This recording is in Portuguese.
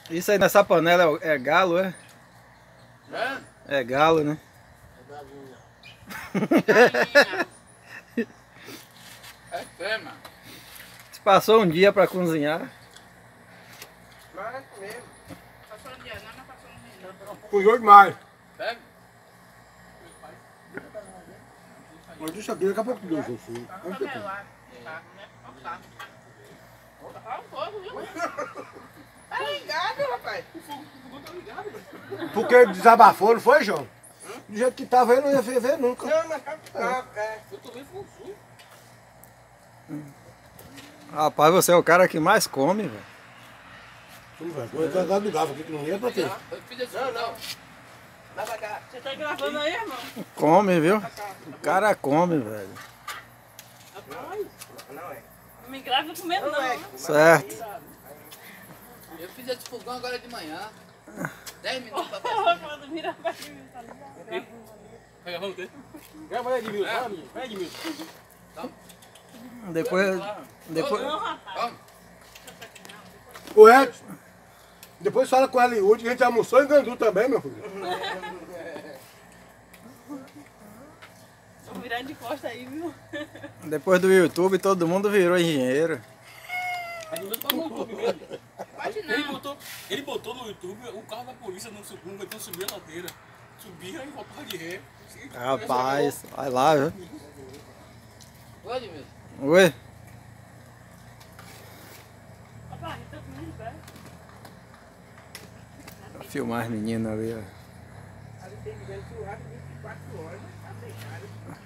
Isso aí nessa panela é galo, é? É galo, né? É crema. Você passou um dia pra cozinhar. Mas é mesmo. Passou um dia, não, mas passou um dia. Cozinhou demais. Pega. Mas isso aqui daqui a pouco Deus assim. Tá melado. Tá, né? Olha o carro. Olha o fogo, viu? Tá ligado, rapaz. O fogão tá ligado, velho. Porque desabafou, não foi, João? Do jeito que tava aí, não ia ver nunca. Não, mas tá. Eu tomei fogo sul. Rapaz, você é o cara que mais come, velho. Eu tô do garfo aqui que não ia pra quê? Eu fiz esse não. Vai pra cá. Você tá gravando aí, irmão? Come, viu? O cara come, velho. Rapaz, Não é. não me grava comendo não. Certo. Eu fiz esse fogão agora de manhã. 10 minutos pra fazer. Quando vira pra mim, tá ligado? Vai gravando o quê? Grava aí, Edmilson. Vai, Edmilson. Depois. Não, rapaz. Vamos. Ô, Edson. Depois fala com ela em último, a gente almoçou em Gandu também, meu filho. Vou virar de costa aí, viu? Depois do YouTube, todo mundo virou engenheiro. Edmilson tá no YouTube mesmo. Pode não. Ele botou no YouTube o carro da polícia não aguentou subir a ladeira. Subia e voltava de ré. Rapaz, vai lá, viu? Oi, Edmilson. Oi? Rapaz, tá comendo, velho. Vou filmar as meninas ali, ó. Ali tem que ver o churrasco 24 horas, tá fechado.